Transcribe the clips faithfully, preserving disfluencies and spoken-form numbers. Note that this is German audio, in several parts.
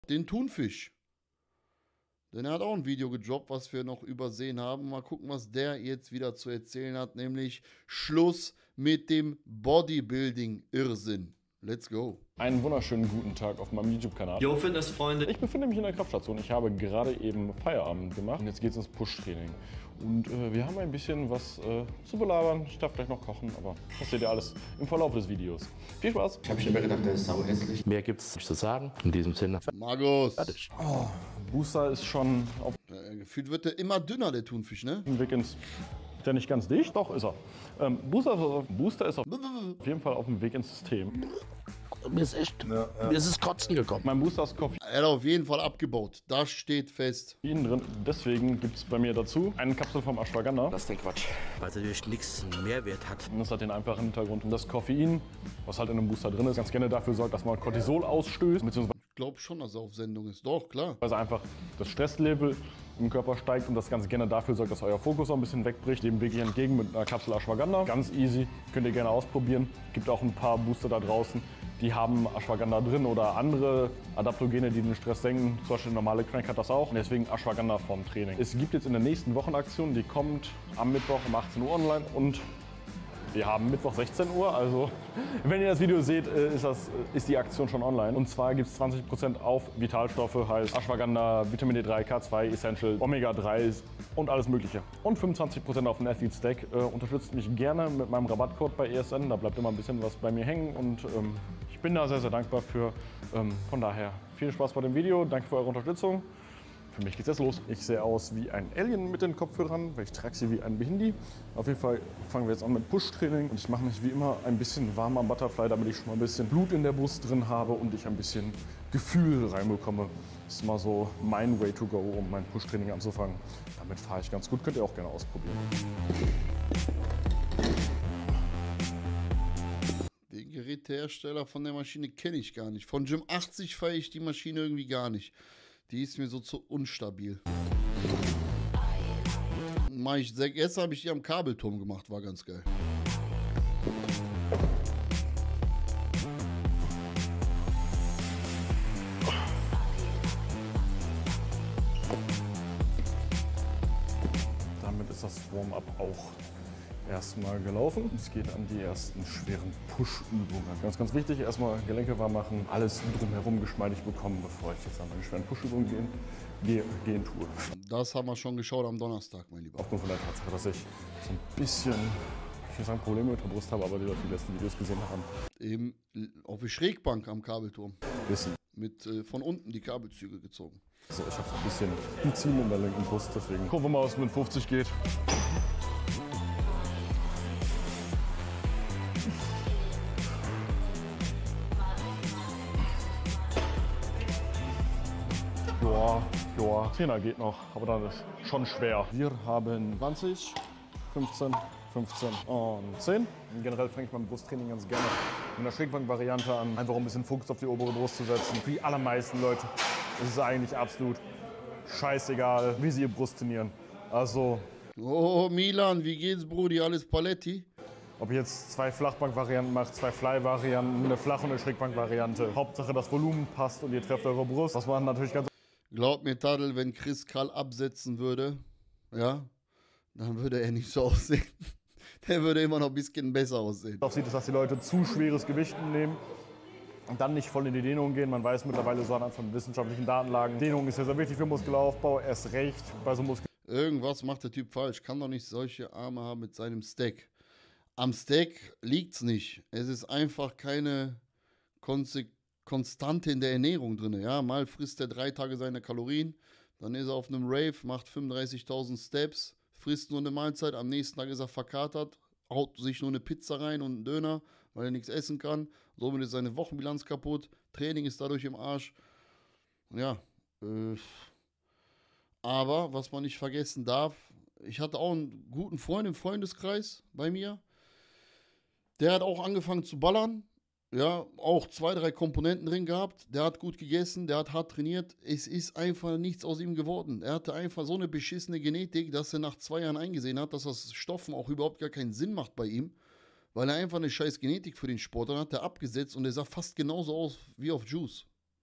den Thunfisch. Denn er hat auch ein Video gedroppt, was wir noch übersehen haben. Mal gucken, was der jetzt wieder zu erzählen hat. Nämlich Schluss mit dem Bodybuilding-Irrsinn. Let's go. Einen wunderschönen guten Tag auf meinem YouTube-Kanal. Yo, Fitnessfreunde. Ich befinde mich in der Kraftstation. Ich habe gerade eben Feierabend gemacht und jetzt geht es ins Push-Training. Und äh, wir haben ein bisschen was äh, zu belabern. Ich darf gleich noch kochen, aber das seht ihr alles im Verlauf des Videos. Viel Spaß. Ich habe schon immer gedacht, der ist sau hässlich. Mehr gibt's nicht zu sagen. In diesem Sinne. Markus. Fertig. Oh, Booster ist schon auf Äh, gefühlt wird er immer dünner, der Thunfisch, ne? dem Weg ins... Ist der nicht ganz dicht? Doch, ist er. Ähm, Booster, ist auf, Booster ist auf, auf jeden Fall auf dem Weg ins System. Mir ist echt, mir ist es Kotzen gekommen. Mein Booster ist Koffein Er hat auf jeden Fall abgebaut. Das steht fest. drin. Deswegen gibt es bei mir dazu eine Kapsel vom Ashwagandha. Das ist den Quatsch. Weil es natürlich nichts Mehrwert hat. Und das hat den einfachen Hintergrund. Und das Koffein, was halt in einem Booster drin ist, ganz gerne dafür sorgt, dass man Cortisol ausstößt, beziehungsweise Ich glaube schon, dass er auf Sendung ist. Doch, klar. einfach das Stresslevel im Körper steigt und das ganz gerne dafür sorgt, dass euer Fokus auch ein bisschen wegbricht. Dem wirklich entgegen mit einer Kapsel Ashwagandha. Ganz easy, könnt ihr gerne ausprobieren. Gibt auch ein paar Booster da draußen, die haben Ashwagandha drin oder andere Adaptogene, die den Stress senken. Zum Beispiel normale Crank hat das auch. Und deswegen Ashwagandha vorm Training. Es gibt jetzt in der nächsten Wochenaktion, die kommt am Mittwoch um achtzehn Uhr online und wir haben Mittwoch sechzehn Uhr, also wenn ihr das Video seht, ist, das, ist die Aktion schon online. Und zwar gibt es zwanzig Prozent auf Vitalstoffe, heißt Ashwagandha, Vitamin D drei, K zwei, Essential, Omega drei und alles mögliche. Und fünfundzwanzig Prozent auf den Athlete Stack. Äh, unterstützt mich gerne mit meinem Rabattcode bei E S N, da bleibt immer ein bisschen was bei mir hängen und ähm, ich bin da sehr, sehr dankbar für. Ähm, von daher viel Spaß bei dem Video, danke für eure Unterstützung. Für mich geht's jetzt los. Ich sehe aus wie ein Alien mit den Kopfhörern, weil ich trage sie wie ein Behindi. Auf jeden Fall fangen wir jetzt an mit Push-Training und ich mache mich wie immer ein bisschen warm am Butterfly, damit ich schon mal ein bisschen Blut in der Brust drin habe und ich ein bisschen Gefühl reinbekomme. Das ist mal so mein Way to go, um mein Push-Training anzufangen. Damit fahre ich ganz gut, könnt ihr auch gerne ausprobieren. Den Gerätehersteller von der Maschine kenne ich gar nicht. Von Gym achtzig feiere ich die Maschine irgendwie gar nicht. Die ist mir so zu unstabil. Mach ich, gestern habe ich die am Kabelturm gemacht, war ganz geil. Damit ist das Warm-up auch erstmal gelaufen. Es geht an die ersten schweren Push-Übungen. Ganz, ganz wichtig, erstmal Gelenke warm machen, alles drumherum geschmeidig bekommen, bevor ich jetzt an meine schweren Push-Übungen gehen, gehe, gehen tue. Das haben wir schon geschaut am Donnerstag, mein Lieber. Aufgrund von der Tatsache, dass ich so ein bisschen, ich will sagen, Probleme mit der Brust habe, aber die Leute, die letzten Videos gesehen haben, Eben auf die Schrägbank am Kabelturm. wissen. Mit äh, von unten die Kabelzüge gezogen. Also ich habe so ein bisschen ein Ziehen in der linken Brust, deswegen gucken wir mal, was mit fünfzig geht. Ja, ja, Zehner geht noch, aber dann ist schon schwer. Wir haben zwanzig, fünfzehn, fünfzehn und zehn. Generell fange ich beim Brusttraining ganz gerne mit einer Schrägbank-Variante an, einfach um ein bisschen Fokus auf die obere Brust zu setzen. Für die allermeisten Leute ist es eigentlich absolut scheißegal, wie sie ihre Brust trainieren. Also, Oh, Milan, wie geht's, Brudi? Alles Paletti? ob ich jetzt zwei Flachbank-Varianten mache, zwei Fly-Varianten, eine Flach- und eine Schrägbank-Variante. Hauptsache das Volumen passt und ihr trefft eure Brust. Was man natürlich ganz Glaub mir, Tadel, wenn Chris Karl absetzen würde, ja, dann würde er nicht so aussehen. Der würde immer noch ein bisschen besser aussehen. aussieht, ist, dass die Leute zu schweres Gewicht nehmen und dann nicht voll in die Dehnung gehen. Man weiß mittlerweile so anhand von wissenschaftlichen Datenlagen, Dehnung ist ja sehr wichtig für Muskelaufbau, erst recht bei so Muskel. Irgendwas macht der Typ falsch. Kann doch nicht solche Arme haben mit seinem Stack. Am Stack liegt's nicht. Es ist einfach keine Konsequenz. Konstante in der Ernährung drin. Ja, mal frisst er drei Tage seine Kalorien, dann ist er auf einem Rave, macht fünfunddreißigtausend Steps, frisst nur eine Mahlzeit, am nächsten Tag ist er verkatert, haut sich nur eine Pizza rein und einen Döner, weil er nichts essen kann. Somit ist seine Wochenbilanz kaputt, Training ist dadurch im Arsch. Ja, äh, aber was man nicht vergessen darf, ich hatte auch einen guten Freund im Freundeskreis bei mir, der hat auch angefangen zu ballern. Ja, auch zwei, drei Komponenten drin gehabt. Der hat gut gegessen, der hat hart trainiert. Es ist einfach nichts aus ihm geworden. Er hatte einfach so eine beschissene Genetik, dass er nach zwei Jahren eingesehen hat, dass das Stoffen auch überhaupt gar keinen Sinn macht bei ihm. Weil er einfach eine scheiß Genetik für den Sport hat, hat er abgesetzt und er sah fast genauso aus wie auf Juice.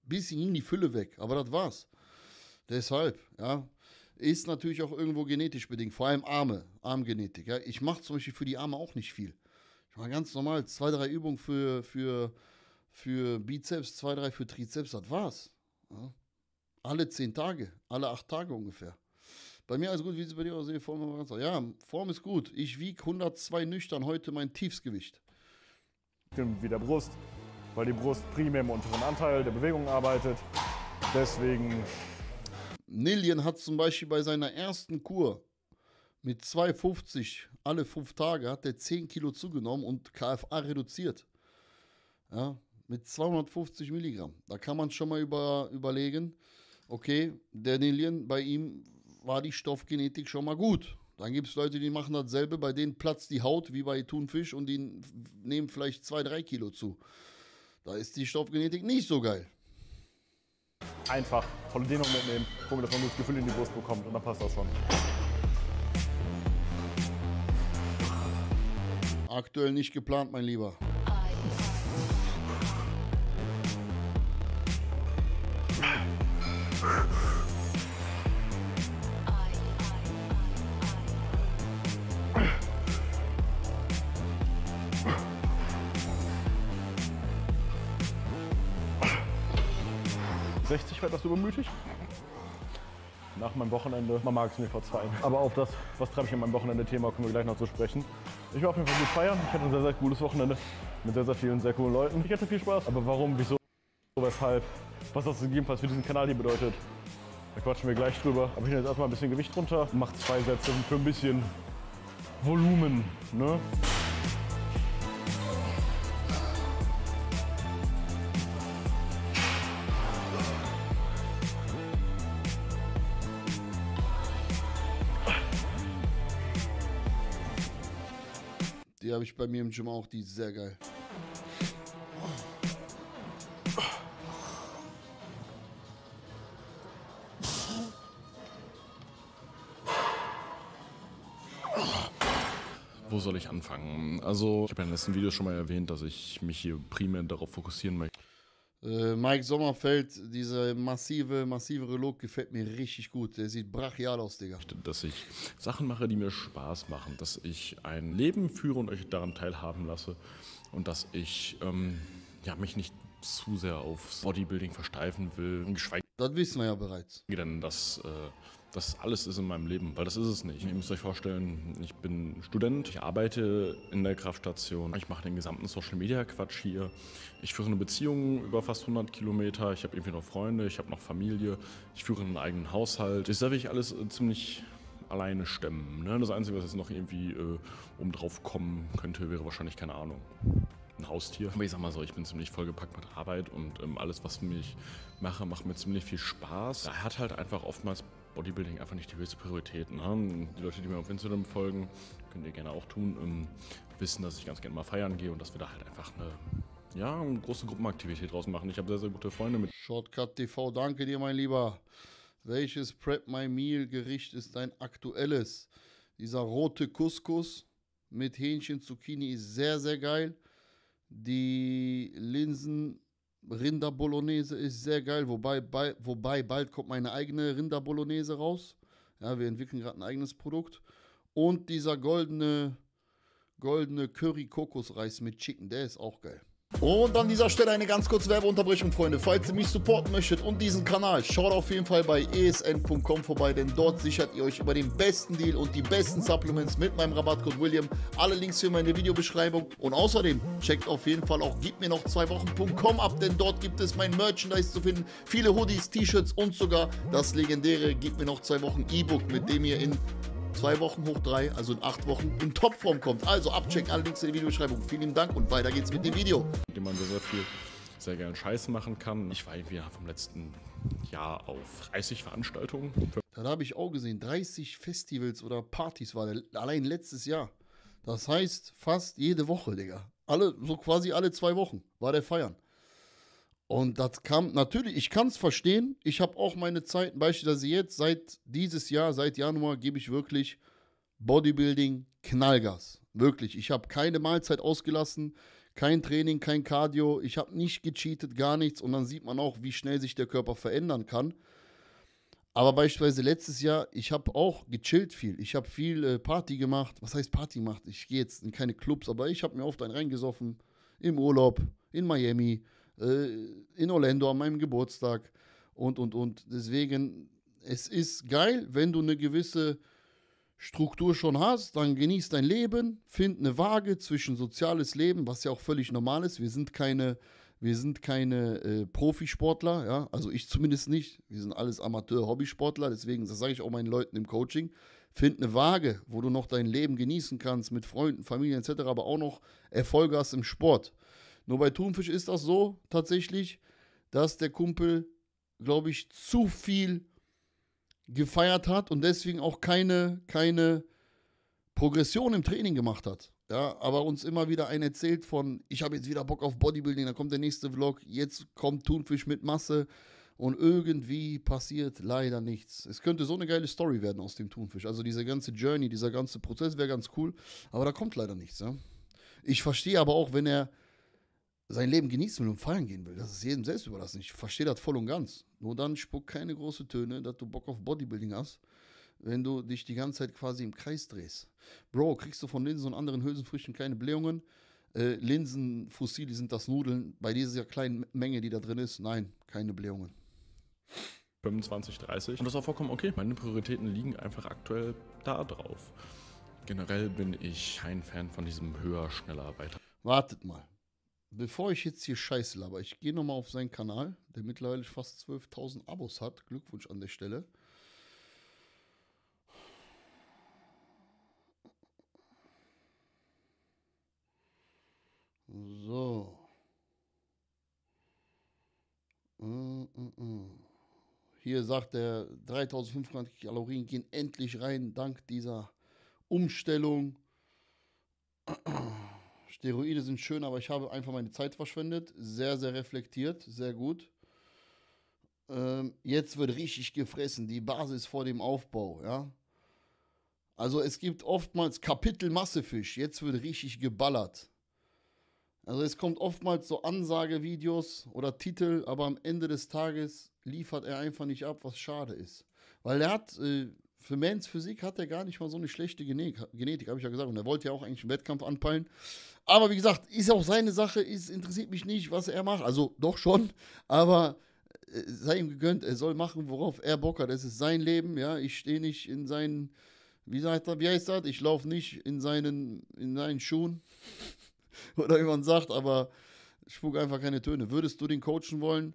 bisschen ging die Fülle weg, aber das war's. Deshalb, ja, ist natürlich auch irgendwo genetisch bedingt, vor allem Arme, Armgenetik. Ja. Ich mache zum Beispiel für die Arme auch nicht viel. Ich mache ganz normal zwei, drei Übungen für, für, für Bizeps, zwei, drei für Trizeps, das war's. Ja. Alle zehn Tage, alle acht Tage ungefähr. Bei mir alles gut, wie sieht es bei dir aus? Form, ja, Form ist gut. Ich wiege hundertzwei nüchtern, heute mein Tiefsgewicht. Wie der Brust, weil die Brust primär im unteren Anteil der Bewegung arbeitet. Deswegen. Niljen hat zum Beispiel bei seiner ersten Kur mit zwei fünfzig alle fünf Tage hat er zehn Kilo zugenommen und K F A reduziert. Ja, mit zweihundertfünfzig Milligramm. Da kann man schon mal über, überlegen, okay, der Niljen, bei ihm war die Stoffgenetik schon mal gut. Dann gibt es Leute, die machen dasselbe, bei denen platzt die Haut wie bei Thunfisch und die nehmen vielleicht zwei, drei Kilo zu. Da ist die Stoffgenetik nicht so geil. Einfach volle Dehnung mitnehmen, gucken, dass man das Gefühl in die Brust bekommt und dann passt das schon. Aktuell nicht geplant, mein Lieber. sechzig wird das übermütig. Nach meinem Wochenende, man mag es mir verzeihen. Aber auf das, was treibe ich in meinem Wochenende-Thema, kommen wir gleich noch zu sprechen. Ich war auf jeden Fall gut feiern. Ich hatte ein sehr, sehr cooles Wochenende mit sehr, sehr vielen, sehr coolen Leuten. Ich hatte viel Spaß. Aber warum, wieso, weshalb, was das gegebenenfalls für diesen Kanal hier bedeutet, da quatschen wir gleich drüber. Aber ich nehme jetzt erstmal ein bisschen Gewicht runter, mache zwei Sätze für ein bisschen Volumen. Ne? Die habe ich bei mir im Gym auch, die ist sehr geil. Wo soll ich anfangen? Also, ich habe ja in den letzten Videos schon mal erwähnt, dass ich mich hier primär darauf fokussieren möchte. Äh, Mike Sommerfeld, dieser massive, massivere Look gefällt mir richtig gut. Der sieht brachial aus, Digga. Dass ich Sachen mache, die mir Spaß machen. Dass ich ein Leben führe und euch daran teilhaben lasse. Und dass ich ähm, ja, mich nicht zu sehr aufs Bodybuilding versteifen will. Geschweige Das wissen wir ja bereits. denn, dass äh, das alles ist in meinem Leben, weil das ist es nicht. Ihr müsst euch vorstellen, ich bin Student, ich arbeite in der Kraftstation, ich mache den gesamten Social-Media-Quatsch hier. Ich führe eine Beziehung über fast hundert Kilometer, ich habe irgendwie noch Freunde, ich habe noch Familie, ich führe einen eigenen Haushalt. Das darf ich alles äh, ziemlich alleine stemmen. Ne? Das Einzige, was jetzt noch irgendwie äh, oben drauf kommen könnte, wäre wahrscheinlich, keine Ahnung, ein Haustier. Aber ich sag mal so, ich bin ziemlich vollgepackt mit Arbeit und ähm, alles, was ich mache, macht mir ziemlich viel Spaß. Da hat halt einfach oftmals Bodybuilding einfach nicht die höchste Priorität. Ne? Die Leute, die mir auf Instagram folgen, könnt ihr gerne auch tun, ähm, wissen, dass ich ganz gerne mal feiern gehe und dass wir da halt einfach eine, ja, eine große Gruppenaktivität draus machen. Ich habe sehr, sehr gute Freunde mit. Shortcut T V, danke dir, mein Lieber. Welches Prep My Meal Gericht ist dein aktuelles? Dieser rote Couscous mit Hähnchen, Zucchini ist sehr, sehr geil. Die Linsen Rinder Bolognese ist sehr geil, wobei, bei, wobei bald kommt meine eigene Rinder Bolognese raus. Ja, wir entwickeln gerade ein eigenes Produkt. Und dieser goldene, goldene Curry-Kokosreis mit Chicken, der ist auch geil. Und an dieser Stelle eine ganz kurze Werbeunterbrechung, Freunde. Falls ihr mich supporten möchtet und diesen Kanal, schaut auf jeden Fall bei e s n punkt com vorbei, denn dort sichert ihr euch über den besten Deal und die besten Supplements mit meinem Rabattcode William. Alle Links für meine Videobeschreibung. Und außerdem checkt auf jeden Fall auch gib mir noch zwei Wochen punkt com ab, denn dort gibt es mein Merchandise zu finden. Viele Hoodies, T-Shirts und sogar das legendäre Gib mir noch zwei Wochen E-Book, mit dem ihr in zwei Wochen hoch drei, also in acht Wochen, in Topform kommt. Also abchecken, alle Links in der Videobeschreibung. Vielen Dank und weiter geht's mit dem Video. Mit dem man sehr, sehr viel, sehr gerne Scheiße machen kann. Ich war irgendwie vom letzten Jahr auf dreißig Veranstaltungen. Dann habe ich auch gesehen, dreißig Festivals oder Partys war der, allein letztes Jahr. Das heißt, fast jede Woche, Digga. Alle, so quasi alle zwei Wochen war der feiern. Und das kam, natürlich, ich kann es verstehen. Ich habe auch meine Zeiten, beispielsweise jetzt, seit dieses Jahr, seit Januar, gebe ich wirklich Bodybuilding Knallgas. Wirklich. Ich habe keine Mahlzeit ausgelassen, Kein Training, kein Cardio. Ich habe nicht gecheatet, gar nichts. Und dann sieht man auch, wie schnell sich der Körper verändern kann. Aber beispielsweise letztes Jahr, ich habe auch gechillt viel. Ich habe viel äh, Party gemacht. Was heißt Party gemacht? Ich gehe jetzt in keine Clubs, aber ich habe mir oft einen reingesoffen. Im Urlaub, in Miami, äh, in Orlando an meinem Geburtstag und, und, und. Deswegen, es ist geil, wenn du eine gewisse Struktur schon hast, dann genieß dein Leben, find eine Waage zwischen soziales Leben, was ja auch völlig normal ist. Wir sind keine... Wir sind keine äh, Profisportler, ja, also ich zumindest nicht. Wir sind alles Amateur-Hobbysportler, deswegen, das sage ich auch meinen Leuten im Coaching, find eine Waage, wo du noch dein Leben genießen kannst, mit Freunden, Familie et cetera, aber auch noch Erfolge hast im Sport. Nur bei Thunfisch ist das so tatsächlich, dass der Kumpel, glaube ich, zu viel gefeiert hat und deswegen auch keine, keine Progression im Training gemacht hat. Ja, aber uns immer wieder ein erzählt von, ich habe jetzt wieder Bock auf Bodybuilding, dann kommt der nächste Vlog, jetzt kommt Thunfisch mit Masse und irgendwie passiert leider nichts. Es könnte so eine geile Story werden aus dem Thunfisch. Also diese ganze Journey, dieser ganze Prozess wäre ganz cool, aber da kommt leider nichts. Ja? Ich verstehe aber auch, wenn er sein Leben genießen will und feiern gehen will, das ist jedem selbst überlassen. Ich verstehe das voll und ganz. Nur dann spuck keine großen Töne, dass du Bock auf Bodybuilding hast, wenn du dich die ganze Zeit quasi im Kreis drehst. Bro, kriegst du von Linsen und anderen Hülsenfrüchten keine Blähungen? Äh, Linsen, Fossili sind das Nudeln. Bei dieser kleinen Menge, die da drin ist, nein, keine Blähungen. fünfundzwanzig, dreißig. Und das ist auch vollkommen okay. Meine Prioritäten liegen einfach aktuell da drauf. Generell bin ich kein Fan von diesem höher, schneller, weiter. Wartet mal. Bevor ich jetzt hier Scheiße laber, ich gehe nochmal auf seinen Kanal, der mittlerweile fast zwölftausend Abos hat. Glückwunsch an der Stelle. So. Mm, mm, mm. Hier sagt er, dreitausendfünfhundert Kalorien gehen endlich rein, dank dieser Umstellung. Steroide sind schön, aber ich habe einfach meine Zeit verschwendet. Sehr, sehr reflektiert, sehr gut. Ähm, jetzt wird richtig gefressen, die Basis vor dem Aufbau, ja. Also es gibt oftmals Kapitel Massefisch, jetzt wird richtig geballert. Also es kommt oftmals so Ansagevideos oder Titel, aber am Ende des Tages liefert er einfach nicht ab, was schade ist. Weil er hat, äh, für Mans Physik hat er gar nicht mal so eine schlechte Genetik, Genetik habe ich ja gesagt. Und er wollte ja auch eigentlich einen Wettkampf anpeilen. Aber wie gesagt, ist auch seine Sache, ist, interessiert mich nicht, was er macht. Also doch schon, aber äh, sei ihm gegönnt, er soll machen, worauf er Bock hat. Es ist sein Leben, ja. Ich stehe nicht in seinen, wie, sagt er, wie heißt das? Ich laufe nicht in seinen, in seinen Schuhen. Oder wie man sagt, aber spuck einfach keine Töne. Würdest du den coachen wollen?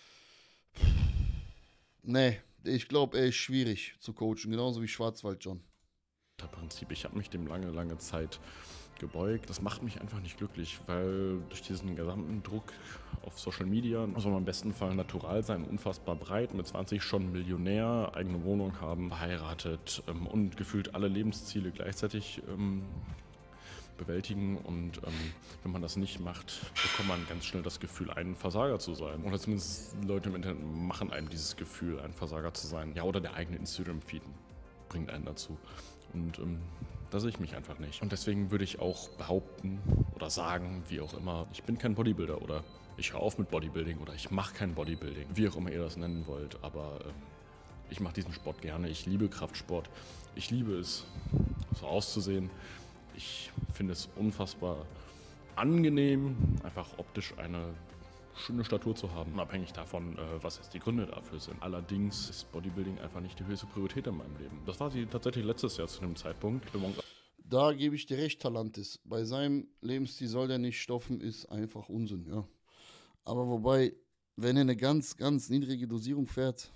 Nee, ich glaube, er ist schwierig zu coachen, genauso wie Schwarzwald John. Prinzip, ich habe mich dem lange, lange Zeit gebeugt. Das macht mich einfach nicht glücklich, weil durch diesen gesamten Druck auf Social Media muss man im besten Fall natural sein, unfassbar breit, mit zwanzig schon Millionär, eigene Wohnung haben, verheiratet ähm, und gefühlt alle Lebensziele gleichzeitig ähm, bewältigen und ähm, wenn man das nicht macht, bekommt man ganz schnell das Gefühl, ein Versager zu sein. Oder zumindest Leute im Internet machen einem dieses Gefühl, ein Versager zu sein. Ja, oder der eigene Instagram-Feed bringt einen dazu. Und ähm, da sehe ich mich einfach nicht. Und deswegen würde ich auch behaupten oder sagen, wie auch immer, ich bin kein Bodybuilder oder ich höre auf mit Bodybuilding oder ich mache kein Bodybuilding, wie auch immer ihr das nennen wollt. Aber äh, ich mache diesen Sport gerne. Ich liebe Kraftsport. Ich liebe es, so auszusehen. Ich finde es unfassbar angenehm, einfach optisch eine schöne Statur zu haben, unabhängig davon, was jetzt die Gründe dafür sind. Allerdings ist Bodybuilding einfach nicht die höchste Priorität in meinem Leben. Das war sie tatsächlich letztes Jahr zu dem Zeitpunkt. Da gebe ich dir recht, Talantis. Bei seinem Lebensstil soll der nicht stoffen, ist einfach Unsinn, ja. Aber wobei, wenn er eine ganz, ganz niedrige Dosierung fährt,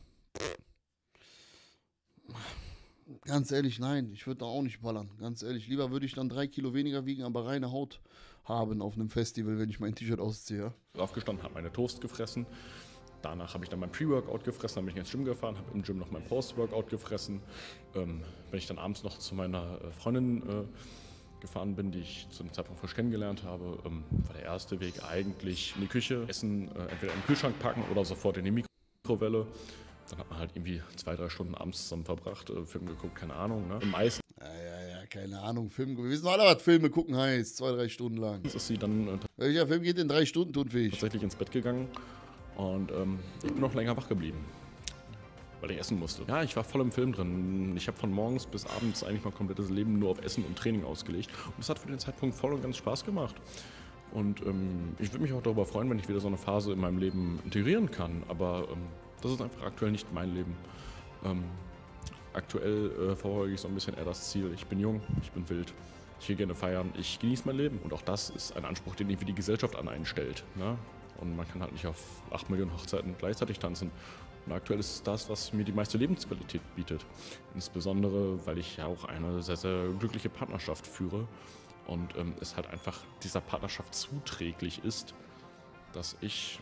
ganz ehrlich, nein, ich würde da auch nicht ballern. Ganz ehrlich, lieber würde ich dann drei Kilo weniger wiegen, aber reine Haut haben auf einem Festival, wenn ich mein T-Shirt ausziehe. Aufgestanden, habe meine Toast gefressen. Danach habe ich dann mein Pre-Workout gefressen, dann bin ich ins Gym gefahren, habe im Gym noch mein Post-Workout gefressen. Ähm, wenn ich dann abends noch zu meiner Freundin äh, gefahren bin, die ich zu dem Zeitpunkt frisch kennengelernt habe, ähm, war der erste Weg eigentlich in die Küche, Essen äh, entweder in den Kühlschrank packen oder sofort in die Mikrowelle. Dann hat man halt irgendwie zwei, drei Stunden abends zusammen verbracht, äh, Film geguckt, keine Ahnung. Ne? Meistens Ja, ja, ja, keine Ahnung. Film, wir wissen alle, was Filme gucken heißt. Zwei, drei Stunden lang. Jetzt ist sie dann äh, Welcher Film geht in drei Stunden, Thunfisch? tatsächlich ins Bett gegangen und ähm, ich bin noch länger wach geblieben, weil ich essen musste. Ja, ich war voll im Film drin. Ich habe von morgens bis abends eigentlich mein komplettes Leben nur auf Essen und Training ausgelegt. Und das hat für den Zeitpunkt voll und ganz Spaß gemacht. Und ähm, ich würde mich auch darüber freuen, wenn ich wieder so eine Phase in meinem Leben integrieren kann. Aber ähm, das ist einfach aktuell nicht mein Leben. Ähm, aktuell äh, verfolge ich so ein bisschen eher das Ziel. Ich bin jung, ich bin wild, ich gehe gerne feiern, ich genieße mein Leben. Und auch das ist ein Anspruch, den irgendwie die Gesellschaft an einen stellt. Ne? Und man kann halt nicht auf acht Millionen Hochzeiten gleichzeitig tanzen. Und aktuell ist es das, was mir die meiste Lebensqualität bietet. Insbesondere, weil ich ja auch eine sehr, sehr glückliche Partnerschaft führe. Und ähm, es halt einfach dieser Partnerschaft zuträglich ist, dass ich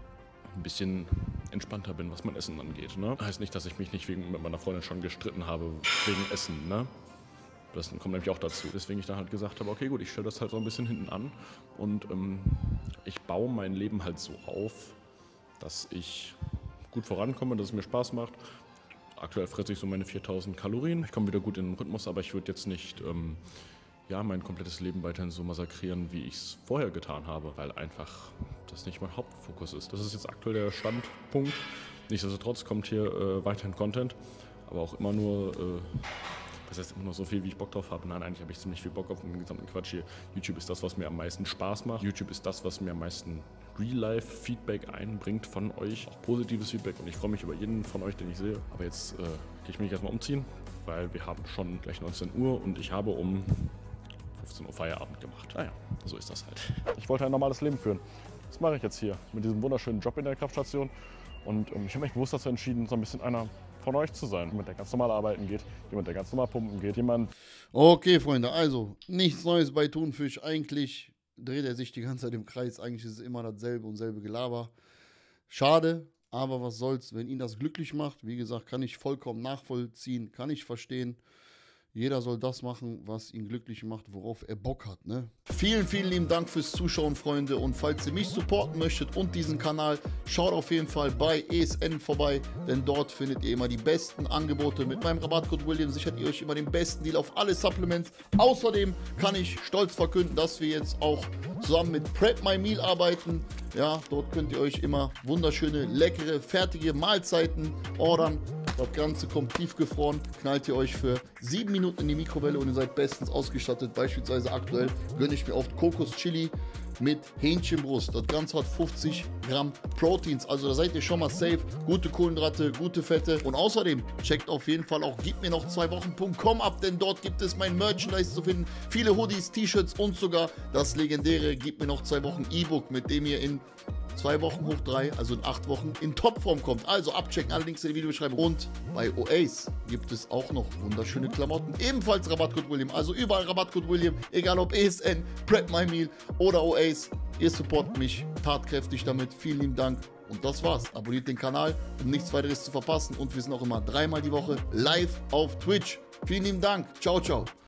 ein bisschen entspannter bin, was mein Essen angeht. Ne? Heißt nicht, dass ich mich nicht wegen, mit meiner Freundin schon gestritten habe wegen Essen. Ne? Das kommt nämlich auch dazu. Deswegen ich dann halt gesagt habe, okay gut, ich stelle das halt so ein bisschen hinten an. Und ähm, ich baue mein Leben halt so auf, dass ich gut vorankomme, dass es mir Spaß macht. Aktuell fresse ich so meine viertausend Kalorien. Ich komme wieder gut in den Rhythmus, aber ich würde jetzt nicht ähm, ja, mein komplettes Leben weiterhin so massakrieren, wie ich es vorher getan habe, weil einfach das nicht mein Hauptfokus ist. Das ist jetzt aktuell der Standpunkt. Nichtsdestotrotz kommt hier äh, weiterhin Content, aber auch immer nur, äh, das heißt immer nur so viel, wie ich Bock drauf habe. Nein, eigentlich habe ich ziemlich viel Bock auf den gesamten Quatsch hier. YouTube ist das, was mir am meisten Spaß macht. YouTube ist das, was mir am meisten Real-Life-Feedback einbringt von euch, auch positives Feedback, und ich freue mich über jeden von euch, den ich sehe. Aber jetzt äh, gehe ich mich erstmal umziehen, weil wir haben schon gleich neunzehn Uhr und ich habe um fünfzehn Uhr Feierabend gemacht. Naja, so ist das halt. Ich wollte ein normales Leben führen. Das mache ich jetzt hier mit diesem wunderschönen Job in der Kraftstation. Und ähm, ich habe mich bewusst dazu entschieden, so ein bisschen einer von euch zu sein. Jemand, der ganz normal arbeiten geht, jemand, der ganz normal pumpen geht, jemand... Okay, Freunde, also nichts Neues bei Thunfisch. Eigentlich dreht er sich die ganze Zeit im Kreis. Eigentlich ist es immer dasselbe und selbe Gelaber. Schade, aber was soll's, wenn ihn das glücklich macht. Wie gesagt, kann ich vollkommen nachvollziehen, kann ich verstehen. Jeder soll das machen, was ihn glücklich macht, worauf er Bock hat. Ne? Vielen, vielen lieben Dank fürs Zuschauen, Freunde. Und falls ihr mich supporten möchtet und diesen Kanal, schaut auf jeden Fall bei E S N vorbei, denn dort findet ihr immer die besten Angebote. Mit meinem Rabattcode William sichert ihr euch immer den besten Deal auf alle Supplements. Außerdem kann ich stolz verkünden, dass wir jetzt auch zusammen mit Prep My Meal arbeiten. Ja, dort könnt ihr euch immer wunderschöne, leckere, fertige Mahlzeiten ordern. Das Ganze kommt tiefgefroren, knallt ihr euch für sieben Minuten in die Mikrowelle und ihr seid bestens ausgestattet. Beispielsweise aktuell gönne ich mir oft Kokos-Chili mit Hähnchenbrust. Das Ganze hat fünfzig Gramm Proteins, also da seid ihr schon mal safe. Gute Kohlenhydrate, gute Fette. Und außerdem checkt auf jeden Fall auch gib mir noch zwei Wochen Punkt com ab, denn dort gibt es mein Merchandise zu finden. Viele Hoodies, T-Shirts und sogar das legendäre Gib mir noch zwei Wochen E-Book, mit dem ihr in zwei Wochen hoch drei, also in acht Wochen, in Topform kommt. Also abchecken, alle Links in der Videobeschreibung. Und bei Oace gibt es auch noch wunderschöne Klamotten. Ebenfalls Rabattcode William. Also überall Rabattcode William. Egal ob E S N, Prep My Meal oder Oace. Ihr supportet mich tatkräftig damit. Vielen lieben Dank. Und das war's. Abonniert den Kanal, um nichts weiteres zu verpassen. Und wir sind auch immer dreimal die Woche live auf Twitch. Vielen lieben Dank. Ciao, ciao.